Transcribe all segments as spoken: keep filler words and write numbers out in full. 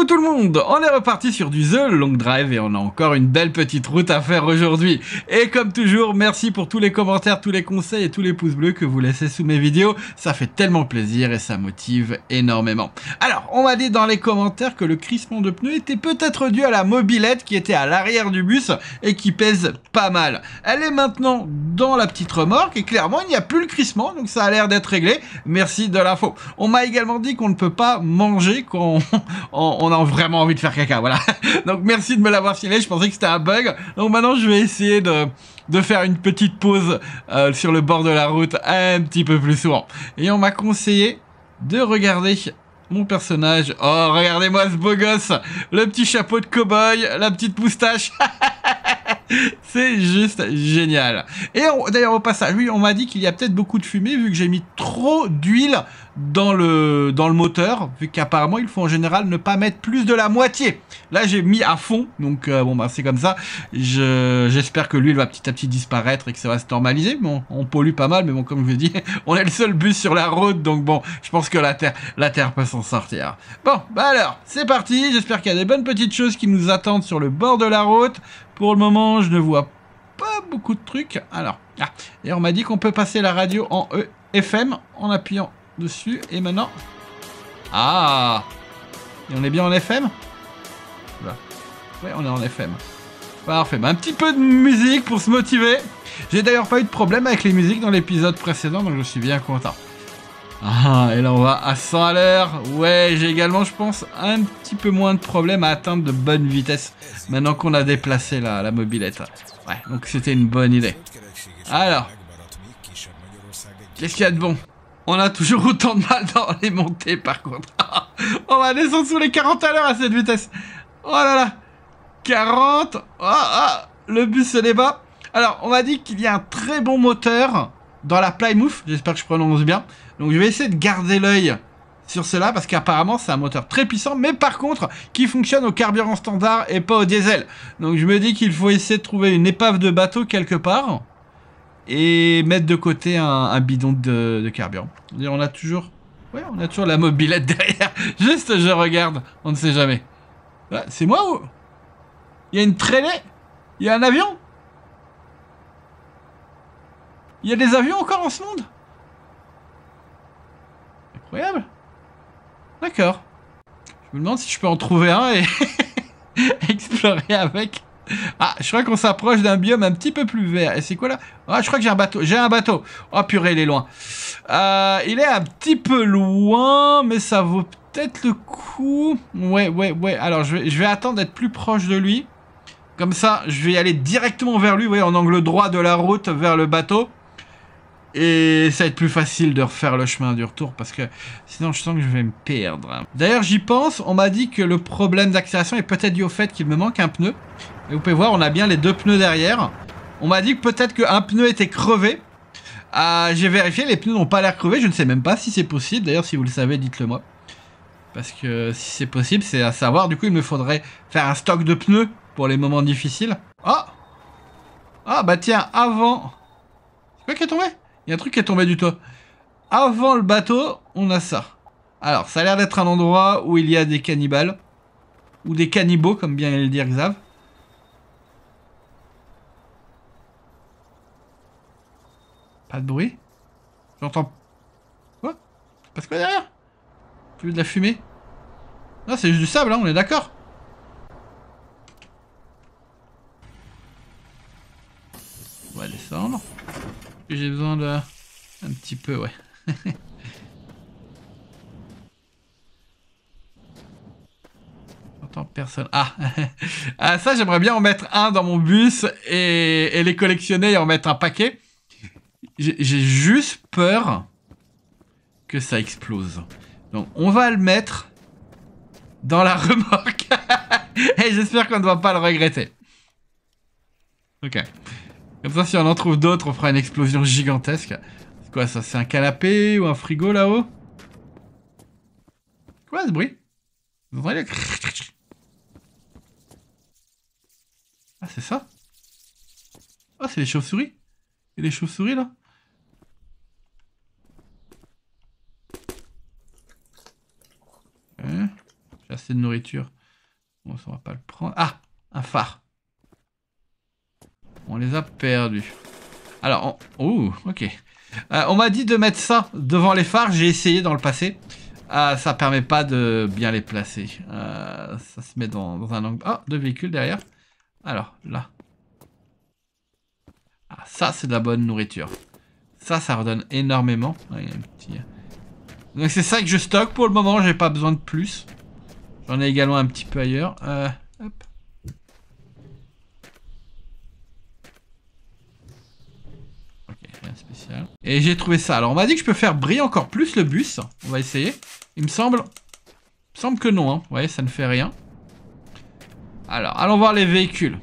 tout le monde, on est reparti sur du The Long Drive et on a encore une belle petite route à faire aujourd'hui. Et comme toujours, merci pour tous les commentaires, tous les conseils et tous les pouces bleus que vous laissez sous mes vidéos. Ça fait tellement plaisir et ça motive énormément. Alors, on m'a dit dans les commentaires que le crissement de pneus était peut-être dû à la mobilette qui était à l'arrière du bus et qui pèse pas mal. Elle est maintenant dans la petite remorque et clairement il n'y a plus le crissement, donc ça a l'air d'être réglé. Merci de l'info. On m'a également dit qu'on ne peut pas manger quand on, on a vraiment envie de faire caca, voilà. Donc merci de me l'avoir filé, je pensais que c'était un bug. Donc maintenant je vais essayer de, de faire une petite pause euh, sur le bord de la route un petit peu plus souvent. Et on m'a conseillé de regarder mon personnage. Oh, regardez-moi ce beau gosse, le petit chapeau de cow-boy, la petite moustache. C'est juste génial. Et d'ailleurs au passage, oui, on m'a dit qu'il y a peut-être beaucoup de fumée vu que j'ai mis trop d'huile dans le, dans le moteur, vu qu'apparemment il faut en général ne pas mettre plus de la moitié. Là j'ai mis à fond, donc euh, bon bah c'est comme ça. Je, j'espère que l'huile va petit à petit disparaître et que ça va se normaliser. Bon, on pollue pas mal, mais bon comme je vous dis, on est le seul bus sur la route, donc bon, je pense que la terre, la terre peut s'en sortir. Bon, bah alors, c'est parti. J'espère qu'il y a des bonnes petites choses qui nous attendent sur le bord de la route. Pour le moment, je ne vois pas beaucoup de trucs. Alors, ah, et on m'a dit qu'on peut passer la radio en E F M en appuyant dessus. Et maintenant... Ah! Et on est bien en F M? Là. Ouais, on est en F M. Parfait. Bah, un petit peu de musique pour se motiver. J'ai d'ailleurs pas eu de problème avec les musiques dans l'épisode précédent, donc je suis bien content. Ah, et là on va à cent à l'heure. Ouais, j'ai également, je pense, un petit peu moins de problèmes à atteindre de bonne vitesse maintenant qu'on a déplacé la, la mobilette. Ouais, donc c'était une bonne idée. Alors, qu'est-ce qu'il y a de bon? On a toujours autant de mal dans les montées par contre. On va descendre sous les quarante à l'heure à cette vitesse. Oh là là, quarante. Oh, oh, le bus se débat. Alors, on m'a dit qu'il y a un très bon moteur dans la Plymouth, j'espère que je prononce bien. Donc je vais essayer de garder l'œil sur cela parce qu'apparemment c'est un moteur très puissant, mais par contre qui fonctionne au carburant standard et pas au diesel. Donc je me dis qu'il faut essayer de trouver une épave de bateau quelque part et mettre de côté un, un bidon de, de carburant. On a toujours, ouais, on a toujours la mobilette derrière. Juste je regarde, on ne sait jamais. Ouais, c'est moi ou il y a une traînée? Il y a un avion? Il y a des avions encore en ce monde? Incroyable. D'accord. Je me demande si je peux en trouver un et explorer avec. Ah, je crois qu'on s'approche d'un biome un petit peu plus vert. Et c'est quoi là? Ah, je crois que j'ai un bateau. J'ai un bateau. Oh purée, il est loin. Euh, il est un petit peu loin, mais ça vaut peut-être le coup. Ouais, ouais, ouais. Alors, je vais, je vais attendre d'être plus proche de lui. Comme ça, je vais aller directement vers lui, vous voyez, en angle droit de la route vers le bateau. Et ça va être plus facile de refaire le chemin du retour parce que sinon je sens que je vais me perdre. D'ailleurs j'y pense, on m'a dit que le problème d'accélération est peut-être dû au fait qu'il me manque un pneu. Et vous pouvez voir, on a bien les deux pneus derrière. On m'a dit que peut-être qu'un pneu était crevé. Euh, J'ai vérifié, les pneus n'ont pas l'air crevés, je ne sais même pas si c'est possible. D'ailleurs si vous le savez, dites-le moi. Parce que si c'est possible, c'est à savoir. Du coup il me faudrait faire un stock de pneus pour les moments difficiles. Oh! Ah bah tiens, avant... C'est quoi qui est tombé? Il y a un truc qui est tombé du toit. Avant le bateau, on a ça. Alors, ça a l'air d'être un endroit où il y a des cannibales. Ou des cannibaux, comme bien le dire Xav. Pas de bruit. J'entends... Quoi? Il passe quoi derrière? J'ai vu de la fumée. Non, c'est juste du sable, hein, on est d'accord. On va descendre. J'ai besoin de... Un petit peu, ouais. J'entends personne. Ah, ah ça, j'aimerais bien en mettre un dans mon bus et, et les collectionner et en mettre un paquet. J'ai juste peur que ça explose. Donc, on va le mettre dans la remorque. Et j'espère qu'on ne va pas le regretter. Ok. Comme ça, si on en trouve d'autres, on fera une explosion gigantesque. C'est quoi ça? C'est un canapé ou un frigo là-haut? Quoi ce bruit? Vous entendez le... Ah, c'est ça? Ah, c'est les chauves-souris? Et les chauves-souris là? Ouais. J'ai assez de nourriture. Bon, ça, on va pas le prendre. Ah, un phare. On les a perdus. Alors, on... Ouh, ok. Euh, on m'a dit de mettre ça devant les phares. J'ai essayé dans le passé. Euh, ça permet pas de bien les placer. Euh, ça se met dans, dans un angle. Ah, deux véhicules derrière. Alors, là. Ah, ça, c'est de la bonne nourriture. Ça, ça redonne énormément. Ah, il y a un petit... Donc, c'est ça que je stocke pour le moment. J'ai pas besoin de plus. J'en ai également un petit peu ailleurs. Euh, hop. Ok, rien de spécial. Et j'ai trouvé ça. Alors, on m'a dit que je peux faire briller encore plus le bus. On va essayer. Il me semble... Il me semble que non. Hein. Vous voyez, ça ne fait rien. Alors, allons voir les véhicules.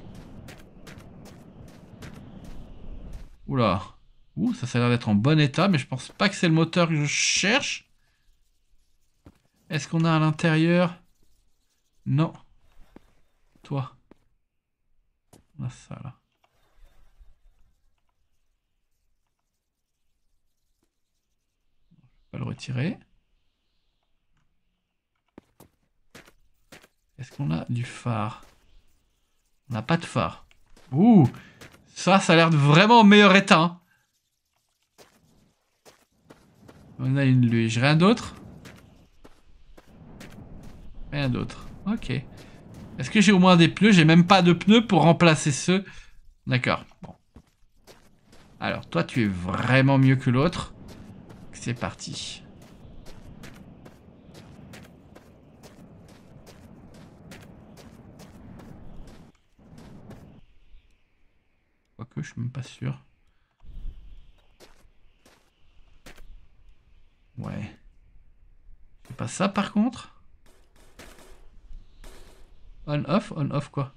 Oula. Ouh, ça, ça a l'air d'être en bon état, mais je pense pas que c'est le moteur que je cherche. Est-ce qu'on a à l'intérieur? Non. Toi. On a ça, là. Je vais pas le retirer. Est-ce qu'on a du phare? On n'a pas de phare. Ouh. Ça, ça a l'air de vraiment au meilleur état. Hein. On a une luge. Rien d'autre? Rien d'autre. Ok. Est-ce que j'ai au moins des pneus? J'ai même pas de pneus pour remplacer ceux. D'accord. Bon. Alors, toi, tu es vraiment mieux que l'autre. C'est parti. Quoique, je suis même pas sûr. Ouais. C'est pas ça, par contre? On-off? On-off quoi?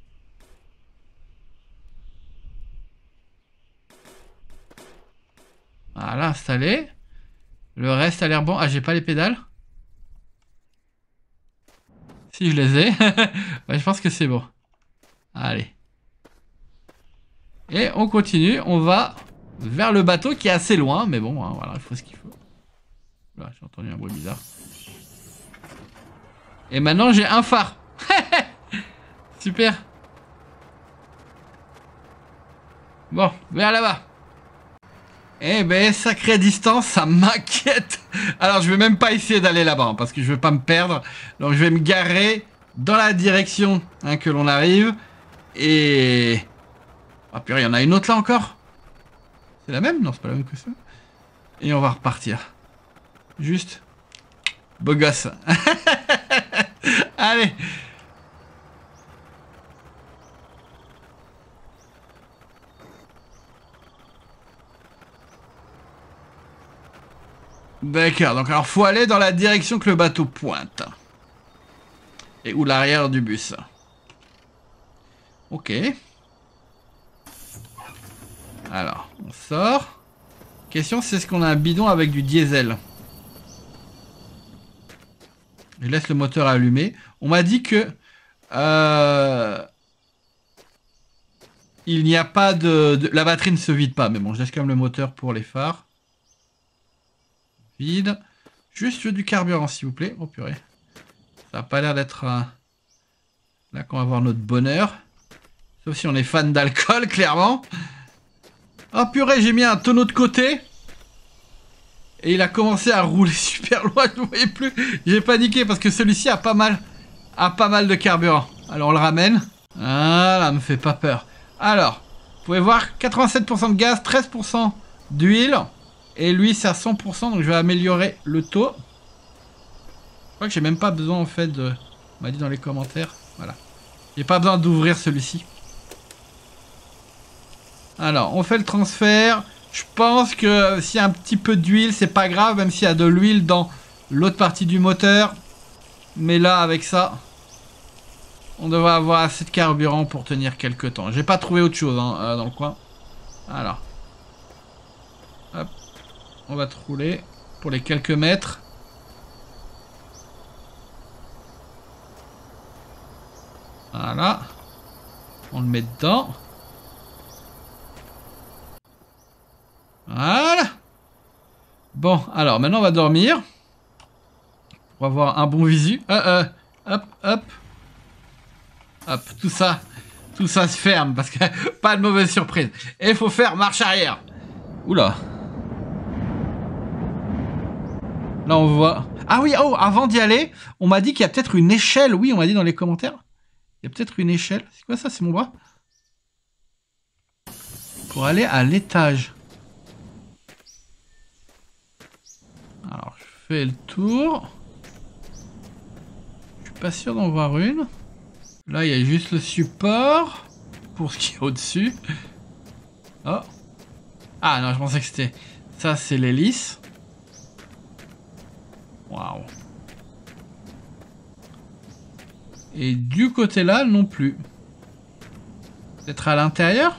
Voilà, installé. Le reste a l'air bon. Ah, j'ai pas les pédales? Si, je les ai. Ouais, je pense que c'est bon. Allez. Et on continue. On va vers le bateau qui est assez loin. Mais bon, hein, voilà, il faut ce qu'il faut. Là, j'ai entendu un bruit bizarre. Et maintenant, j'ai un phare. Super. Bon, vers là-bas. Eh ben, sacrée distance, ça m'inquiète. Alors, je vais même pas essayer d'aller là-bas, hein, parce que je veux pas me perdre. Donc, je vais me garer dans la direction hein, que l'on arrive. Et... Ah, oh, purée, il y en a une autre là encore. C'est la même? Non, c'est pas la même que ça. Et on va repartir. Juste. Beau gosse. Allez. D'accord, donc alors faut aller dans la direction que le bateau pointe. Et ou l'arrière du bus. Ok. Alors, on sort. Question, c'est est-ce qu'on a un bidon avec du diesel? Je laisse le moteur allumé. On m'a dit que... Euh, il n'y a pas de, de... La batterie ne se vide pas. Mais bon, je laisse quand même le moteur pour les phares. Vide. Juste du carburant, s'il vous plaît. Oh purée. Ça n'a pas l'air d'être... Euh... Là qu'on va avoir notre bonheur. Sauf si on est fan d'alcool, clairement. Oh purée, j'ai mis un tonneau de côté. Et il a commencé à rouler super loin, je ne voyais plus. J'ai paniqué parce que celui-ci a pas mal a pas mal de carburant. Alors on le ramène. Voilà, me fait pas peur. Alors, vous pouvez voir, quatre-vingt-sept pour cent de gaz, treize pour cent d'huile. Et lui, c'est à cent pour cent, donc je vais améliorer le taux. Je crois que j'ai même pas besoin en fait de... On m'a dit dans les commentaires. Voilà. J'ai pas besoin d'ouvrir celui-ci. Alors, on fait le transfert. Je pense que s'il y a un petit peu d'huile, c'est pas grave, même s'il y a de l'huile dans l'autre partie du moteur. Mais là, avec ça, on devrait avoir assez de carburant pour tenir quelques temps. J'ai pas trouvé autre chose hein, euh, dans le coin. Alors. Hop. On va te rouler pour les quelques mètres. Voilà. On le met dedans. Voilà. Bon, alors maintenant on va dormir. Pour avoir un bon visu. Euh, euh, hop, hop. Hop, tout ça, tout ça se ferme parce que pas de mauvaise surprise. Et il faut faire marche arrière. Oula. Là on voit... Ah oui, oh, avant d'y aller, on m'a dit qu'il y a peut-être une échelle. Oui, on m'a dit dans les commentaires. Il y a peut-être une échelle. C'est quoi ça? C'est mon bras? Pour aller à l'étage. Alors, je fais le tour. Je suis pas sûr d'en voir une. Là, il y a juste le support. Pour ce qui est au-dessus. Oh. Ah non, je pensais que c'était... Ça, c'est l'hélice. Waouh. Et du côté là, non plus. Peut-être à l'intérieur?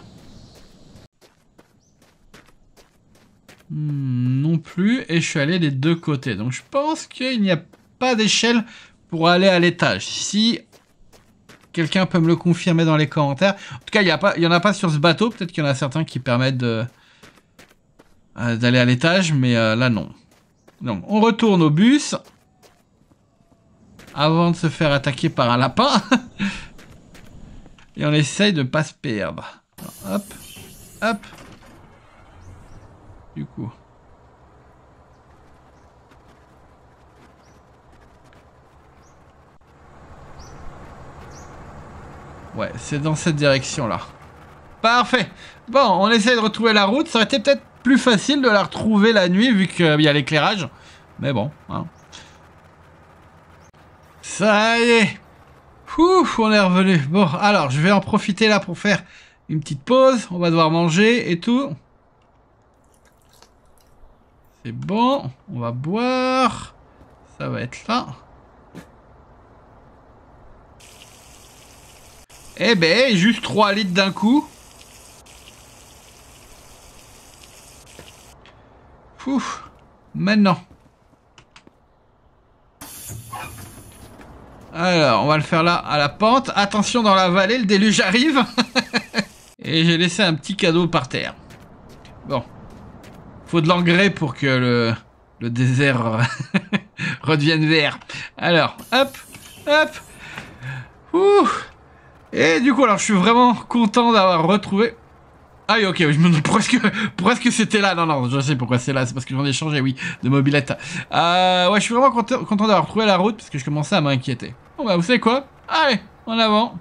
hmm, Non plus. Et je suis allé des deux côtés. Donc je pense qu'il n'y a pas d'échelle pour aller à l'étage. Si quelqu'un peut me le confirmer dans les commentaires. En tout cas, il n'y en a pas sur ce bateau. Peut-être qu'il y en a certains qui permettent de euh, d'aller à l'étage. Mais euh, là, non. Donc, on retourne au bus. Avant de se faire attaquer par un lapin. Et on essaye de ne pas se perdre. Alors, hop. Hop. Du coup. Ouais, c'est dans cette direction-là. Parfait. Bon, on essaye de retrouver la route. Ça aurait été peut-être plus facile de la retrouver la nuit vu qu'il y a l'éclairage. Mais bon. Hein. Ça y est. Ouf, on est revenu. Bon, alors, je vais en profiter là pour faire une petite pause. On va devoir manger et tout. C'est bon. On va boire. Ça va être là. Eh ben, juste trois litres d'un coup. Ouf. Maintenant. Alors, on va le faire là, à la pente. Attention, dans la vallée, le déluge arrive. Et j'ai laissé un petit cadeau par terre. Bon. Faut de l'engrais pour que le, le désert redevienne vert. Alors, hop, hop. Ouh. Et du coup, alors, je suis vraiment content d'avoir retrouvé... Ah oui, ok, je me demande pourquoi est-ce que, pourquoi est-ce que c'était là. Non, non, je sais pourquoi c'est là. C'est parce que j'en ai changé, oui, de mobilette. Euh, ouais, je suis vraiment content, content d'avoir trouvé la route parce que je commençais à m'inquiéter. Bon, bah, vous savez quoi? Allez, en avant.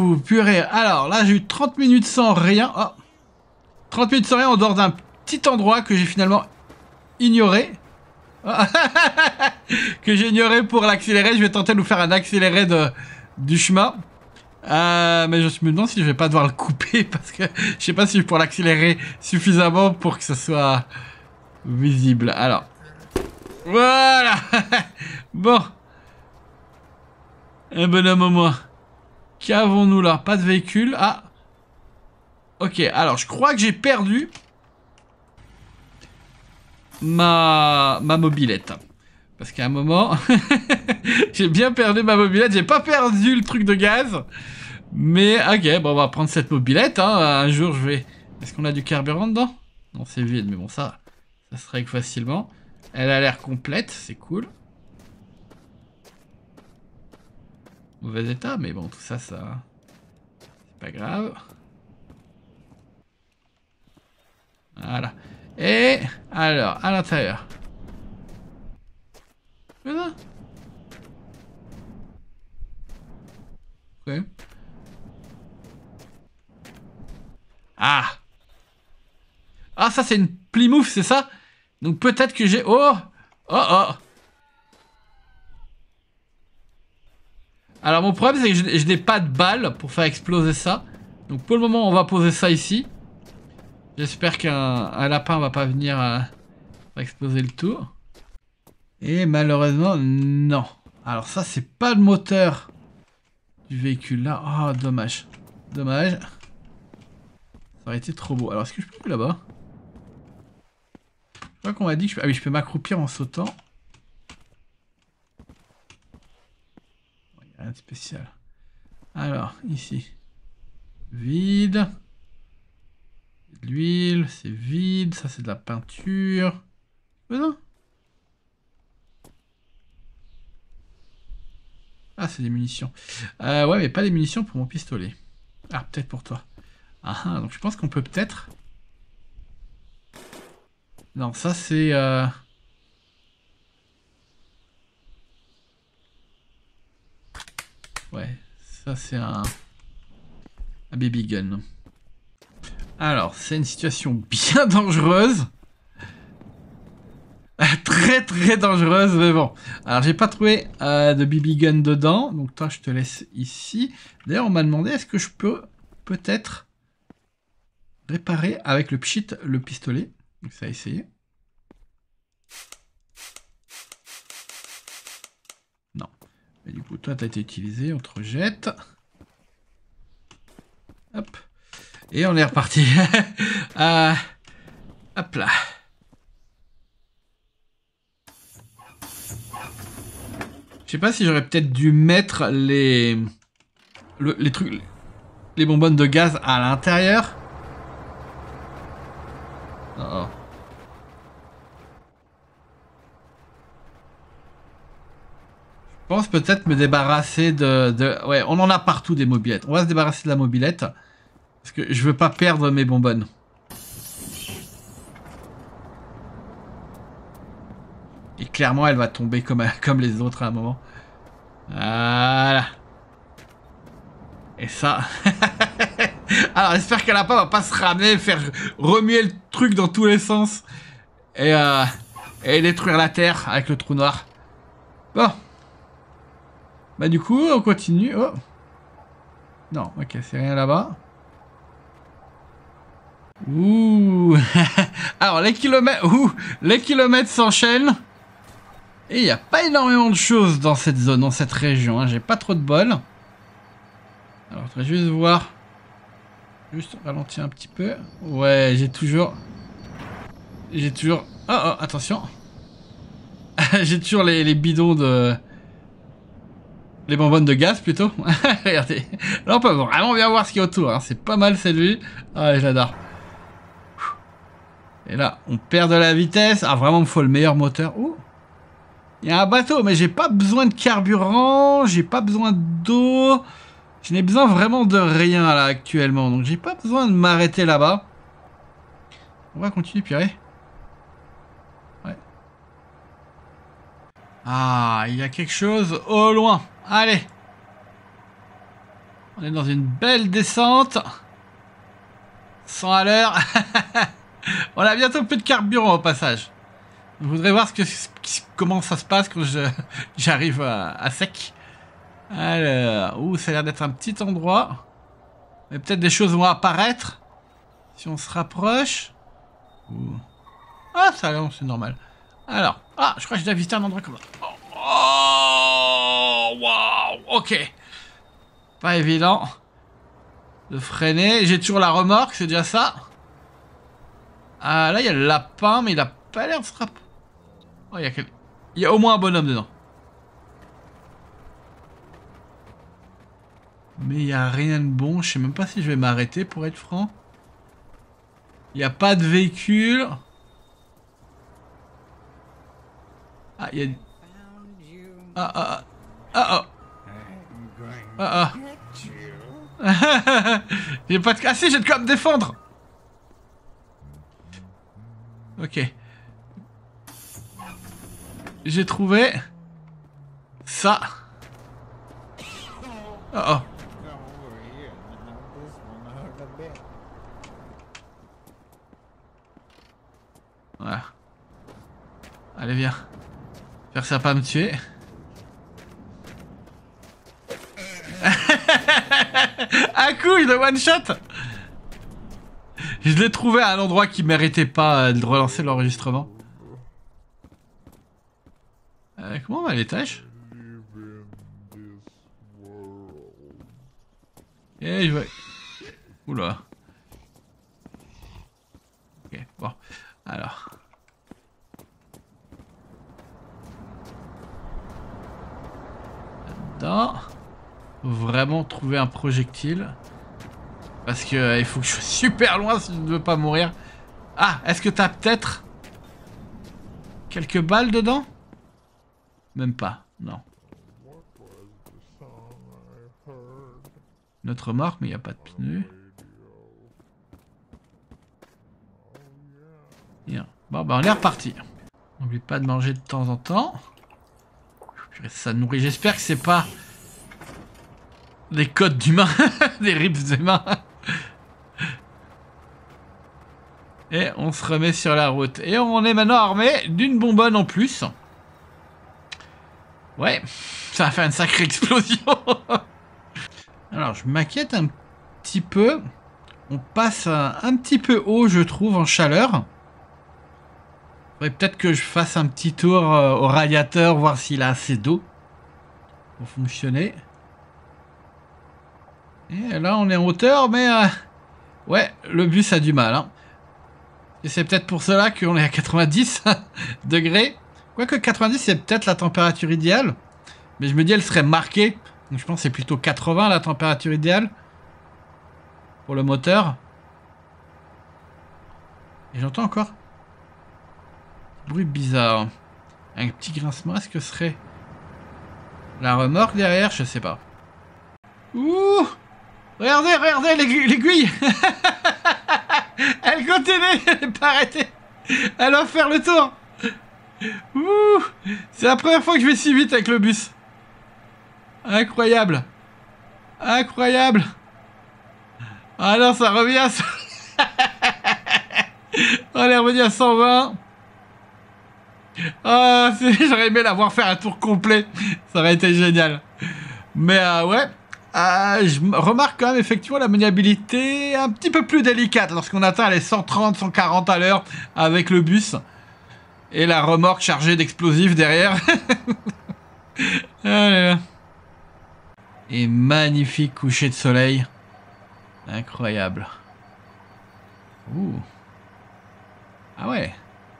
Ouh, purée. Alors là, j'ai eu trente minutes sans rien. Oh. trente minutes sans rien en dehors d'un petit endroit que j'ai finalement ignoré. Oh. Que j'ai ignoré pour l'accélérer. Je vais tenter de nous faire un accéléré de, du chemin. Euh, mais je me demande si je vais pas devoir le couper parce que je sais pas si je pourrais l'accélérer suffisamment pour que ce soit visible. Alors, voilà. Bon. Un bonhomme au moins. Qu'avons-nous là? Pas de véhicule. Ah. Ok, alors je crois que j'ai perdu ma, ma mobilette. Parce qu'à un moment, j'ai bien perdu ma mobilette. J'ai pas perdu le truc de gaz. Mais ok, bon, on va prendre cette mobilette. Hein. Un jour, je vais... Est-ce qu'on a du carburant dedans? Non, c'est vide, mais bon, ça, ça se règle facilement. Elle a l'air complète, c'est cool. Mauvais état, mais bon, tout ça, ça... C'est pas grave. Voilà. Et alors, à l'intérieur. Voilà. Ok. Ah. Ah, ça, c'est une Plymouth, c'est ça? Donc peut-être que j'ai... Oh. Oh, oh. Alors mon problème, c'est que je, je n'ai pas de balles pour faire exploser ça. Donc pour le moment, on va poser ça ici. J'espère qu'un lapin va pas venir euh, exploser le tout. Et malheureusement, non. Alors ça, c'est pas le moteur du véhicule là. Oh, dommage. Dommage. Ça aurait été trop beau. Alors, est-ce que je peux aller là-bas? Je crois qu'on m'a dit que je peux... Ah oui, je peux m'accroupir en sautant. Il n'y a rien de spécial. Alors, ici. Vide. De l'huile, c'est vide. Ça, c'est de la peinture. Mais non. Ah, c'est des munitions. Euh, ouais, mais pas des munitions pour mon pistolet. Ah, peut-être pour toi. Ah, ah, donc je pense qu'on peut peut-être... Non, ça c'est... Euh... Ouais, ça c'est un... Un baby gun. Alors, c'est une situation bien dangereuse. Très très dangereuse, mais bon. Alors, j'ai pas trouvé euh, de B B gun dedans. Donc toi, je te laisse ici. D'ailleurs, on m'a demandé, est-ce que je peux peut-être réparer avec le pchit le pistolet. Donc ça a essayé. Non. Mais du coup, toi, tu as été utilisé. On te rejette. Hop. Et on est reparti. euh, hop là. Je sais pas si j'aurais peut-être dû mettre les... Le, les trucs... Les bonbonnes de gaz à l'intérieur. Oh oh. Je pense peut-être me débarrasser de, de... Ouais, on en a partout des mobilettes. On va se débarrasser de la mobilette. Parce que je veux pas perdre mes bonbonnes. Et clairement, elle va tomber comme, comme les autres à un moment. Voilà. Et ça... Alors, j'espère qu'elle va pas se ramener, faire remuer le truc dans tous les sens. Et, euh, et détruire la Terre avec le trou noir. Bon. Bah du coup, on continue. Oh. Non, ok, c'est rien là-bas. Ouh. Alors, les kilomètres... Ouh. Les kilomètres s'enchaînent. Et il n'y a pas énormément de choses dans cette zone, dans cette région. Hein. J'ai pas trop de bol. Alors, je vais juste voir. Juste ralentir un petit peu. Ouais, j'ai toujours... J'ai toujours... Oh, oh, attention. J'ai toujours les, les bidons de... Les bonbonnes de gaz, plutôt. Regardez. Là, on peut vraiment bien voir ce qu'il y a autour. Hein. C'est pas mal, celui. Ah, j'adore. Et là, on perd de la vitesse. Ah, vraiment, il me faut le meilleur moteur. Ouh. Il y a un bateau, mais j'ai pas besoin de carburant. J'ai pas besoin d'eau. Je n'ai besoin vraiment de rien, là, actuellement. Donc, j'ai pas besoin de m'arrêter là-bas. On va continuer, Pierre. Ouais. Ah, il y a quelque chose au loin. Allez. On est dans une belle descente. cent à l'heure. On a bientôt plus de carburant au passage. Je voudrais voir ce que, comment ça se passe quand j'arrive à, à sec. Alors, ouh, ça a l'air d'être un petit endroit. Mais peut-être des choses vont apparaître. Si on se rapproche. Ouh. Ah, ça c'est normal. Alors, ah, je crois que j'ai déjà visité un endroit comme ça. Oh, waouh, ok. Pas évident de freiner. J'ai toujours la remorque, c'est déjà ça. Ah, là, il y a le lapin, mais il a pas l'air de se rapprocher. Oh, il y a quel... il y a au moins un bonhomme dedans. Mais il n'y a rien de bon. Je sais même pas si je vais m'arrêter pour être franc. Il n'y a pas de véhicule. Ah, il y a... Ah, ah, ah, ah, ah, ah. J'ai pas de... Ah si, j'ai de quoi me défendre. Ok. J'ai trouvé... ça. Oh oh. Voilà. Allez, viens. Faire ça pas me tuer. Un couille de one shot. Je l'ai trouvé à un endroit qui méritait pas de relancer l'enregistrement. Euh, comment on va à l'étage? Et je vais... Oula. Ok, bon. Alors. Là-dedans. Faut vraiment trouver un projectile. Parce que euh, il faut que je sois super loin si je ne veux pas mourir. Ah, est-ce que t'as peut-être quelques balles dedans? Même pas, non. Notre remorque, mais il n'y a pas de pneus. Bien. Bon, bah on est reparti. N'oublie pas de manger de temps en temps. Ça nourrit. J'espère que c'est pas des côtes d'humains, des rips d'humains. Et on se remet sur la route. Et on est maintenant armé d'une bonbonne en plus. Ouais, ça va faire une sacrée explosion. Alors, je m'inquiète un petit peu. On passe un, un petit peu haut, je trouve, en chaleur. Faudrait peut-être que je fasse un petit tour euh, au radiateur, voir s'il a assez d'eau pour fonctionner. Et là, on est en hauteur, mais... Euh, ouais, le bus a du mal. Hein. Et c'est peut-être pour cela qu'on est à quatre-vingt-dix degrés. Quoique quatre-vingt-dix, c'est peut-être la température idéale. Mais je me dis, elle serait marquée. Donc je pense que c'est plutôt quatre-vingts la température idéale. Pour le moteur. Et j'entends encore. Bruit bizarre. Un petit grincement. Est-ce que ce serait la remorque derrière? Je sais pas. Ouh! Regardez, regardez l'aiguille. Elle continue. Elle n'est pas arrêtée. Elle va faire le tour. Ouh! C'est la première fois que je vais si vite avec le bus. Incroyable. Incroyable. Ah non, ça revient à... On est revenu à cent vingt. Ah, j'aurais aimé l'avoir fait un tour complet. Ça aurait été génial. Mais euh, ouais. Euh, je remarque quand même effectivement la maniabilité un petit peu plus délicate lorsqu'on atteint les cent trente, cent quarante à l'heure avec le bus. Et la remorque chargée d'explosifs derrière. Allez, là. Et magnifique coucher de soleil. Incroyable. Ouh. Ah ouais.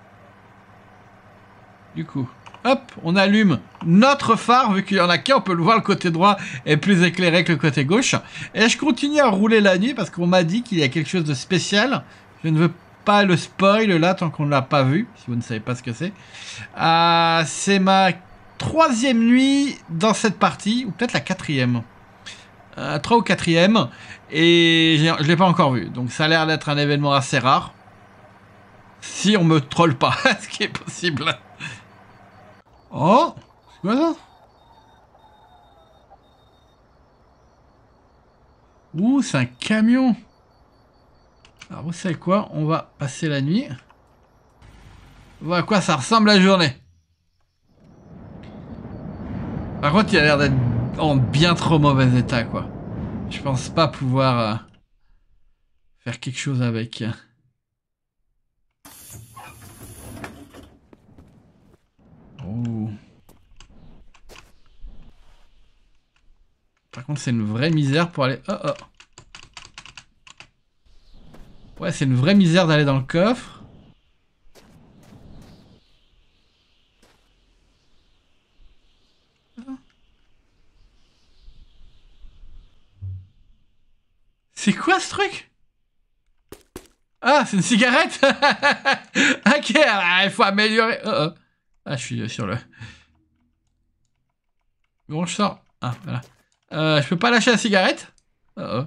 Du coup, hop, on allume notre phare, vu qu'il y en a qu'un, on peut le voir, le côté droit est plus éclairé que le côté gauche. Et je continue à rouler la nuit parce qu'on m'a dit qu'il y a quelque chose de spécial. Je ne veux pas le spoil là tant qu'on ne l'a pas vu, si vous ne savez pas ce que c'est. Euh, c'est ma troisième nuit dans cette partie, ou peut-être la quatrième. Euh, trois ou quatrième, et je ne l'ai pas encore vu. Donc ça a l'air d'être un événement assez rare. Si on me troll pas, ce qui est possible. Oh, c'est quoi ça? Ouh, c'est un camion. Alors vous savez quoi? On va passer la nuit. Voilà à quoi ça ressemble la journée. Par contre, il a l'air d'être en bien trop mauvais état, quoi. Je pense pas pouvoir euh, faire quelque chose avec. Oh. Par contre, c'est une vraie misère pour aller... Oh, oh. Ouais, c'est une vraie misère d'aller dans le coffre. C'est quoi ce truc? Ah, c'est une cigarette. Ok, alors, il faut améliorer. Oh, oh. Ah, je suis sur le... Bon, je sors. Ah, voilà. Euh, je peux pas lâcher la cigarette? Oh, oh.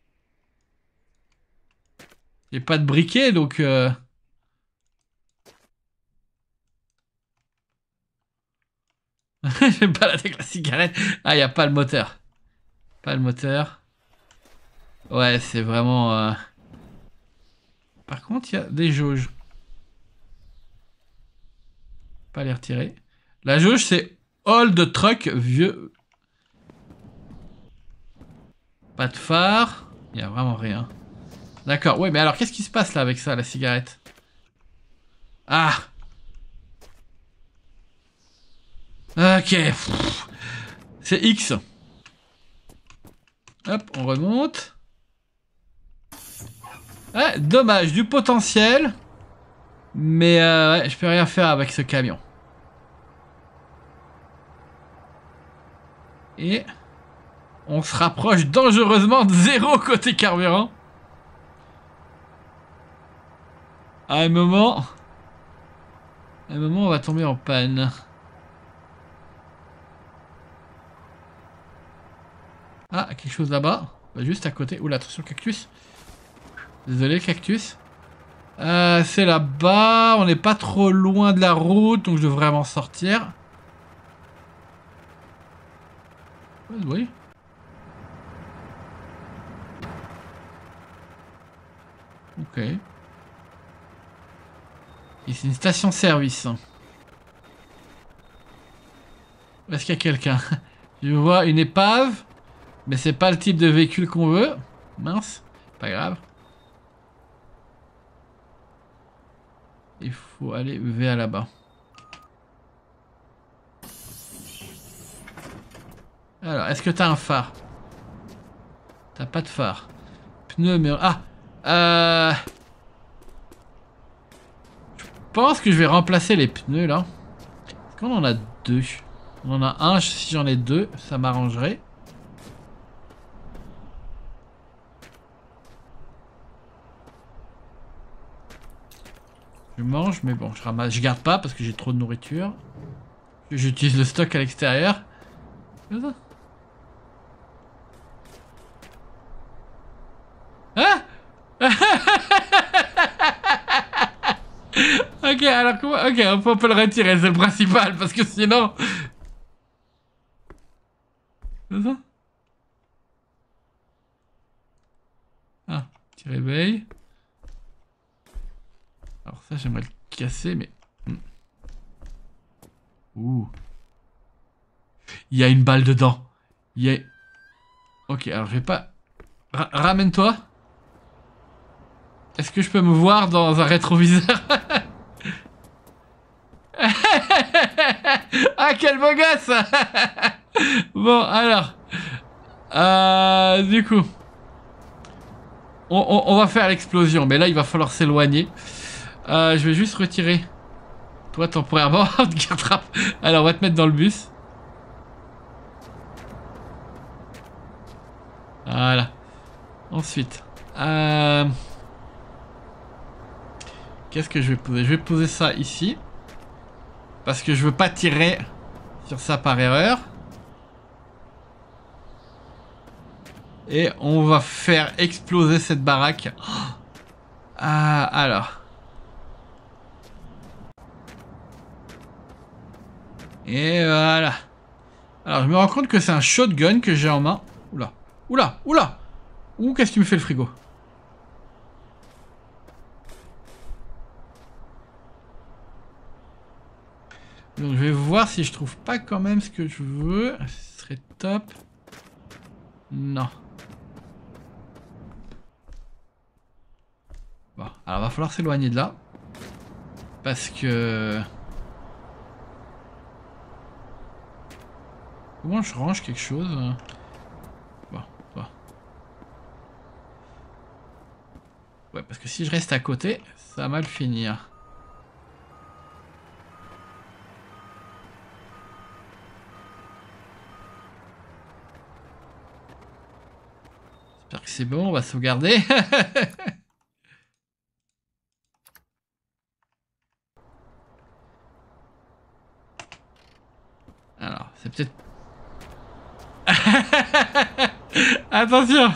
J'ai pas de briquet, donc... Euh... J'aime pas avec la cigarette. Ah, y a pas le moteur. Pas le moteur. Ouais, c'est vraiment... Euh... Par contre, il y a des jauges. Pas les retirer. La jauge, c'est old truck vieux. Pas de phare. Il y a vraiment rien. D'accord. Ouais, mais alors, qu'est-ce qui se passe là avec ça, la cigarette? Ah! Ok. C'est X. Hop, on remonte. Ouais, dommage, du potentiel. Mais euh, ouais, je peux rien faire avec ce camion. Et on se rapproche dangereusement de zéro côté carburant. À un moment... À un moment, on va tomber en panne. Ah, quelque chose là-bas. Juste à côté. Oula, attention, cactus. Désolé, cactus. Euh, c'est là-bas. On n'est pas trop loin de la route, donc je devrais m'en sortir. Oui. Ok. Ici, une station-service. Est-ce qu'il y a quelqu'un? Je vois une épave. Mais c'est pas le type de véhicule qu'on veut. Mince. Pas grave. Il faut aller vers là-bas. Alors, est-ce que t'as un phare? T'as pas de phare. Pneu, mais... Ah euh... Je pense que je vais remplacer les pneus, là. Est-ce qu'on en a deux? On en a un, si j'en ai deux, ça m'arrangerait. Je mange, mais bon, je ramasse, je garde pas parce que j'ai trop de nourriture. J'utilise le stock à l'extérieur. Hein? Ok, alors comment... Ok, on peut, on peut le retirer, c'est le principal, parce que sinon... C'est ça? Ah, petit réveil. Alors ça, j'aimerais le casser, mais... Ouh. Il y a une balle dedans. Il y a... Ok, alors je vais pas... Ra Ramène-toi. Est-ce que je peux me voir dans un rétroviseur? Ah, quel beau gosse. Bon, alors... Euh, du coup... On, on, on va faire l'explosion, mais là, il va falloir s'éloigner. Euh, je vais juste retirer... Toi, temporairement, on te rattrape. Alors, on va te mettre dans le bus. Voilà. Ensuite... Euh... Qu'est-ce que je vais poser? Je vais poser ça ici. Parce que je veux pas tirer sur ça par erreur. Et on va faire exploser cette baraque. Ah, alors. Et voilà. Alors, je me rends compte que c'est un shotgun que j'ai en main. Oula, oula, oula. Ouh, qu'est-ce que tu me fais le frigo? Donc je vais voir si je trouve pas quand même ce que je veux. Ce serait top. Non. Bon, alors va falloir s'éloigner de là. Parce que... Comment je range quelque chose? Bon, toi. Ouais, parce que si je reste à côté, ça va mal finir. J'espère que c'est bon, on va sauvegarder. Alors, c'est peut-être... Attention!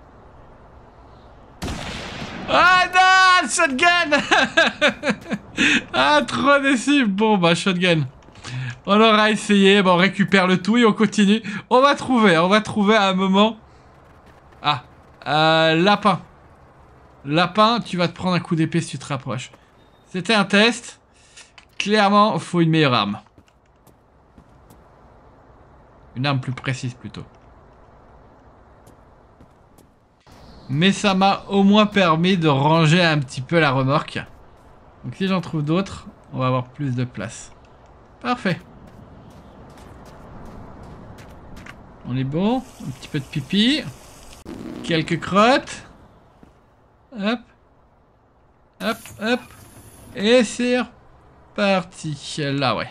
Ah non! Shotgun! Ah, trop déçu! Bon, bah, shotgun. On aura essayé, bon, on récupère le tout et on continue. On va trouver, on va trouver à un moment... Ah, euh, lapin. Lapin, tu vas te prendre un coup d'épée si tu te rapproches. C'était un test. Clairement, il faut une meilleure arme. Une arme plus précise plutôt. Mais ça m'a au moins permis de ranger un petit peu la remorque. Donc si j'en trouve d'autres, on va avoir plus de place. Parfait. On est bon. Un petit peu de pipi. Quelques crottes. Hop. Hop, hop. Et c'est reparti. Là, ouais.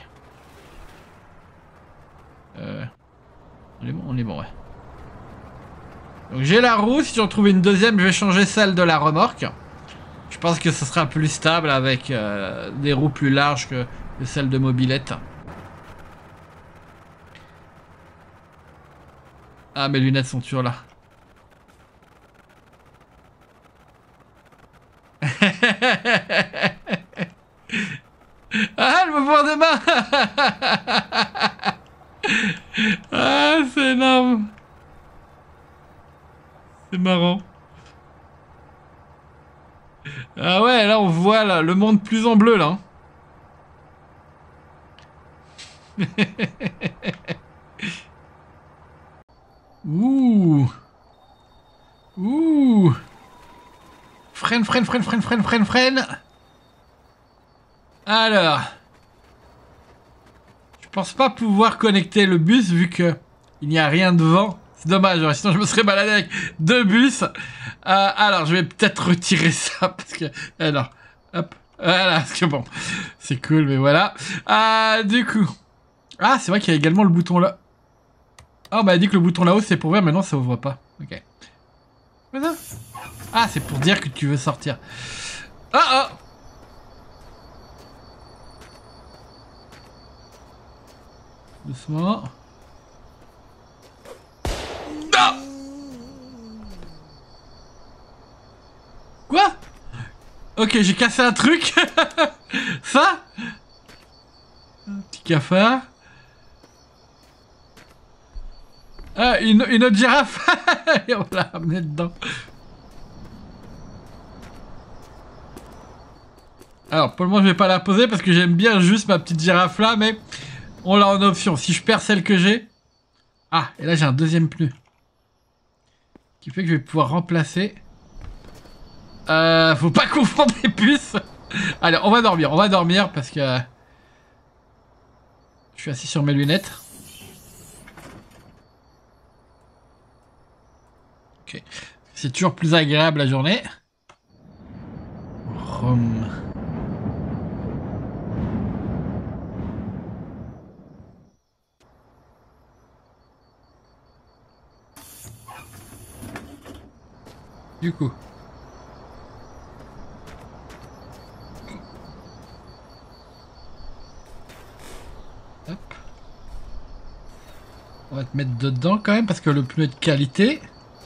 Euh, on est bon, on est bon, ouais. Donc j'ai la roue. Si j'en trouve une deuxième, je vais changer celle de la remorque. Je pense que ce sera plus stable avec euh, des roues plus larges que, que celles de mobilette. Ah, mes lunettes sont toujours là. Ah, le mouvement de main. Ah, c'est énorme. C'est marrant. Ah ouais, là on voit là, le monde plus en bleu là. Ouh. Ouh. Freine, freine, freine, freine, freine, freine, freine. Alors. Je pense pas pouvoir connecter le bus vu que il n'y a rien devant. C'est dommage, sinon je me serais baladé avec deux bus. Euh, alors, je vais peut-être retirer ça parce que... Alors, hop. Voilà, parce que bon, c'est cool, mais voilà. Euh, du coup... Ah, c'est vrai qu'il y a également le bouton là. Ah, on m'a dit que le bouton là-haut c'est pour ouvrir, mais non, ça ouvre pas. Ok. Ah, c'est pour dire que tu veux sortir. Ah, oh! Doucement. Ah! Quoi? Ok, j'ai cassé un truc. Ça? Un petit cafard. Ah, une, une autre girafe. Et on l'a ramené dedans. Alors, pour le moment, je vais pas la poser parce que j'aime bien juste ma petite girafe là, mais on l'a en option. Si je perds celle que j'ai... Ah, et là, j'ai un deuxième pneu. Qui fait que je vais pouvoir remplacer... Euh, faut pas confondre les puces. Allez, on va dormir, on va dormir parce que... Je suis assis sur mes lunettes. Ok. C'est toujours plus agréable la journée. Rome. Du coup. Hop. On va te mettre dedans quand même parce que le pneu est de qualité.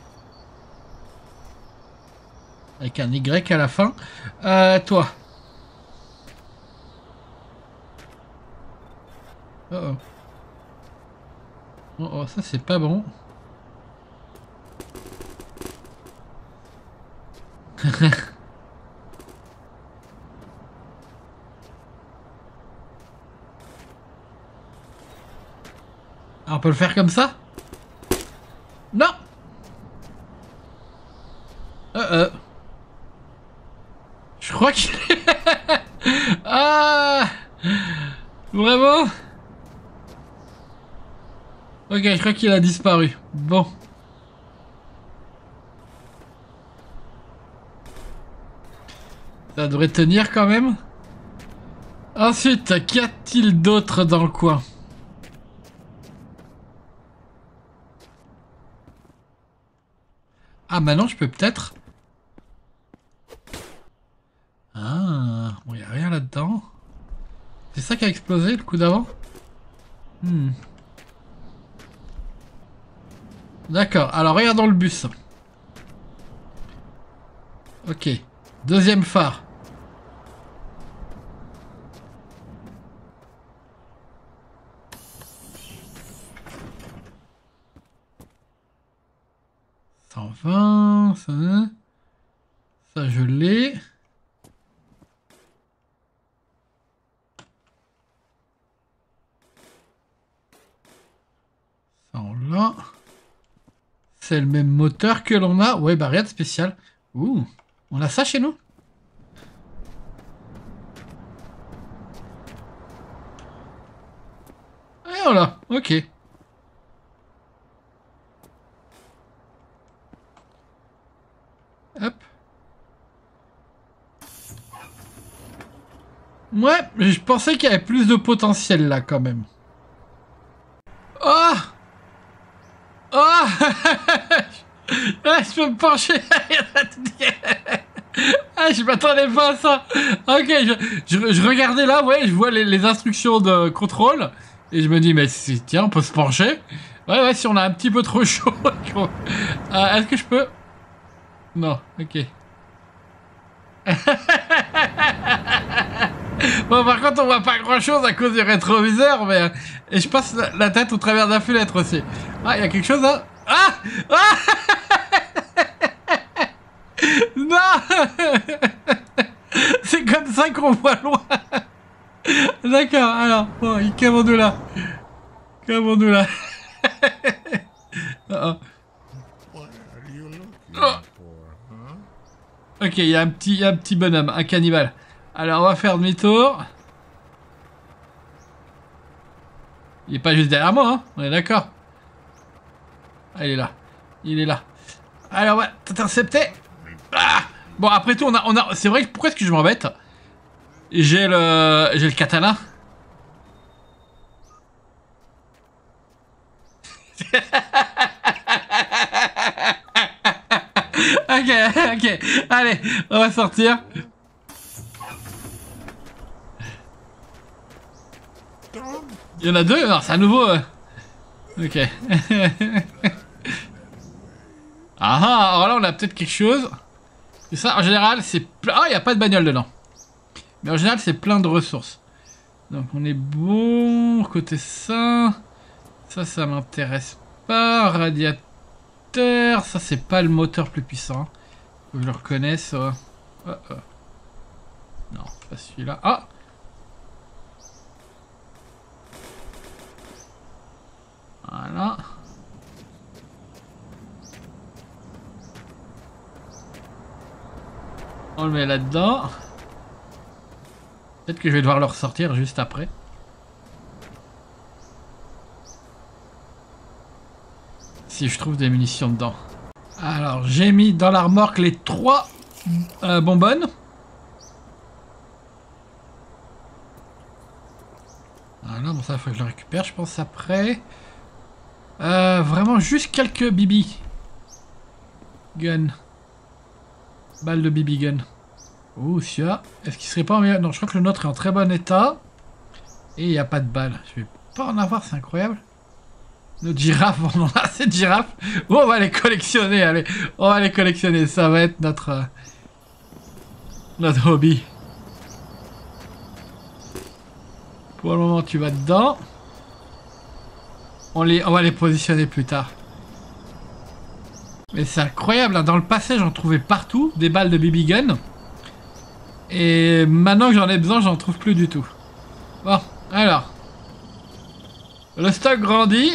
Avec un Y à la fin. Euh, toi. Oh oh. Oh oh, ça c'est pas bon. On peut le faire comme ça? Non. Euh, euh. Je crois qu'il est... Ah. Vraiment? Ok, je crois qu'il a disparu. Bon. Ça devrait tenir quand même. Ensuite, qu'y a-t-il d'autre dans le coin? Ah, maintenant je peux peut-être... Ah, bon, y a rien là-dedans. C'est ça qui a explosé le coup d'avant? Hmm. D'accord, alors regardons le bus. Ok, deuxième phare. cent vingt, ça, ça je l'ai. Ça on l'a. C'est le même moteur que l'on a. Ouais, bah rien de spécial. Ouh, on a ça chez nous? Et voilà, ok. Hop. Ouais, je pensais qu'il y avait plus de potentiel là quand même. Oh! Oh! Ah, je peux me pencher. Ah, je m'attendais pas à ça. Ok, je, je, je regardais là, ouais, je vois les, les instructions de contrôle. Et je me dis, mais si, tiens, on peut se pencher. Ouais, ouais, si on a un petit peu trop chaud. euh, Est-ce que je peux? Non, ok. Bon, par contre, on voit pas grand chose à cause du rétroviseur, mais. Et je passe la, la tête au travers de la fenêtre aussi. Ah, il y a quelque chose là? Ah! Ah! Non! C'est comme ça qu'on voit loin. D'accord, alors, bon, calmons-nous là. Calmons-nous là. Oh. Oh. Ok, il y a un petit, y a un petit bonhomme, un cannibale. Alors, on va faire demi-tour. Il est pas juste derrière moi, hein, on est d'accord. Ah, il est là. Il est là. Alors, on va t'intercepter. Ah, bon, après tout, on a, on a, c'est vrai que pourquoi est-ce que je m'embête? J'ai le, j'ai le katana. Ok, ok. Allez, on va sortir. Il y en a deux? Non, c'est à nouveau. Euh... Ok. Ah ah, alors là, on a peut-être quelque chose. Et ça, en général, c'est plein. Ah, il n'y a pas de bagnole dedans. Mais en général, c'est plein de ressources. Donc, on est bon. Côté ça. Ça, ça m'intéresse pas. Radiateur. Ça, c'est pas le moteur plus puissant. Faut que je le reconnaisse. Oh, oh. Non, pas celui-là. Ah! Voilà. On le met là-dedans. Peut-être que je vais devoir le ressortir juste après. Si je trouve des munitions dedans. Alors, j'ai mis dans la remorque les trois euh, bonbonnes. Voilà, bon ça, il faut que je le récupère, je pense, après. Euh, vraiment, juste quelques B B. Gun. Balle de B B gun. Oh, celui-là. Est-ce qu'il serait pas en meilleur... Non, je crois que le nôtre est en très bon état. Et il n'y a pas de balle. Je vais pas en avoir, c'est incroyable. Notre girafe, on en a assez de girafes. Oh, on va les collectionner, allez. On va les collectionner, ça va être notre... Euh, notre hobby. Pour le moment, tu vas dedans. On, les, on va les positionner plus tard. Mais c'est incroyable, hein. Dans le passé j'en trouvais partout, des balles de B B gun. Et maintenant que j'en ai besoin, j'en trouve plus du tout. Bon, alors. Le stock grandit.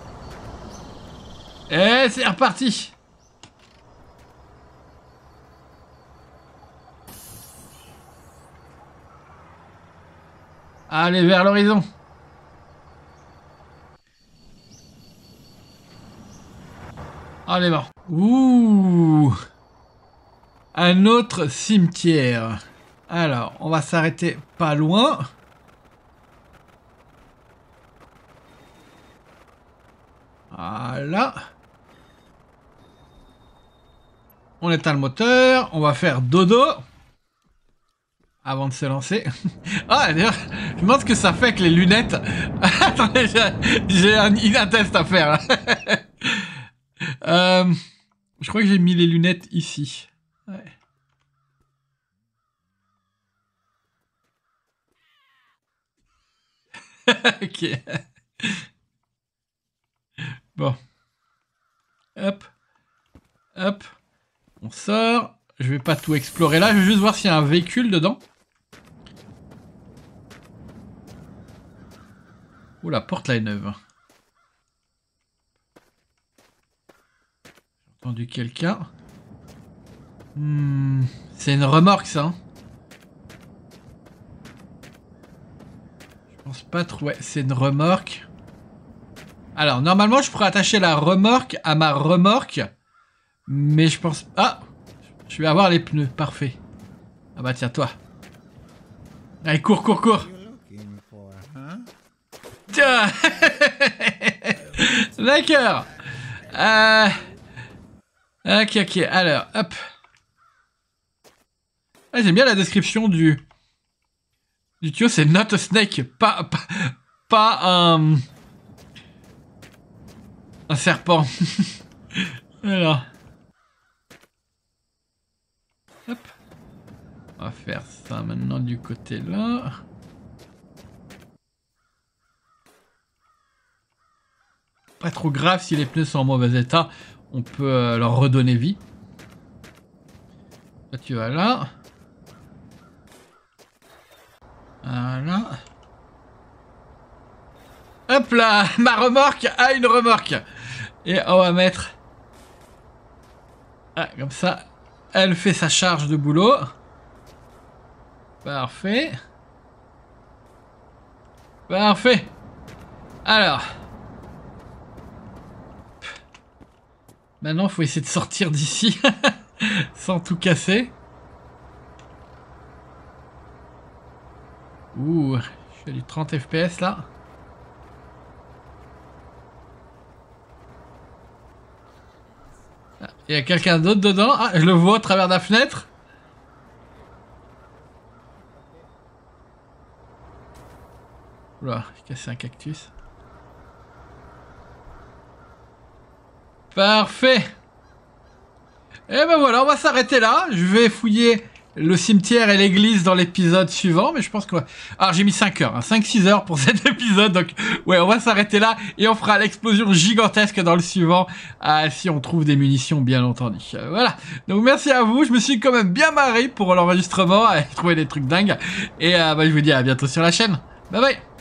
Et c'est reparti. Allez, vers l'horizon. Allez, bon. Ouh. Un autre cimetière. Alors, on va s'arrêter pas loin. Voilà. On éteint le moteur. On va faire dodo. Avant de se lancer. Ah, d'ailleurs, je me demande ce que ça fait avec les lunettes. Attendez, j'ai un, un test à faire là. euh, je crois que j'ai mis les lunettes ici. Ouais. Ok. Bon. Hop. Hop. On sort. Je vais pas tout explorer là. Je vais juste voir s'il y a un véhicule dedans. Oh, la porte là est neuve. J'ai entendu quelqu'un. Hmm, c'est une remorque ça. Hein. Je pense pas trop. Ouais, c'est une remorque. Alors, normalement, je pourrais attacher la remorque à ma remorque. Mais je pense... Ah! Je vais avoir les pneus. Parfait. Ah bah tiens, toi. Allez, cours, cours, cours. Tiens. D'accord. Euh... Ok, ok. Alors, hop. Ah, j'aime bien la description du... Du tuyau, c'est not a snake. Pas... Pas, pas un... Un serpent. Alors... Hop. On va faire ça maintenant du côté là. Pas trop grave si les pneus sont en mauvais état. On peut euh, leur redonner vie. Là, tu vas là. Voilà. Hop là. Ma remorque a une remorque. Et on va mettre... Ah, comme ça. Elle fait sa charge de boulot. Parfait. Parfait. Alors. Maintenant, il faut essayer de sortir d'ici. Sans tout casser. Ouh. Je fais du trente F P S là. Il y a quelqu'un d'autre dedans. Ah, je le vois à travers la fenêtre. Oula, j'ai cassé un cactus. Parfait. Et ben voilà, on va s'arrêter là. Je vais fouiller le cimetière et l'église dans l'épisode suivant, mais je pense que... Alors j'ai mis cinq heures, hein, cinq six heures pour cet épisode, donc ouais, on va s'arrêter là et on fera l'explosion gigantesque dans le suivant, euh, si on trouve des munitions bien entendu. Euh, voilà, donc merci à vous, je me suis quand même bien marré pour l'enregistrement, et trouver des trucs dingues, et euh, bah, je vous dis à bientôt sur la chaîne, bye bye.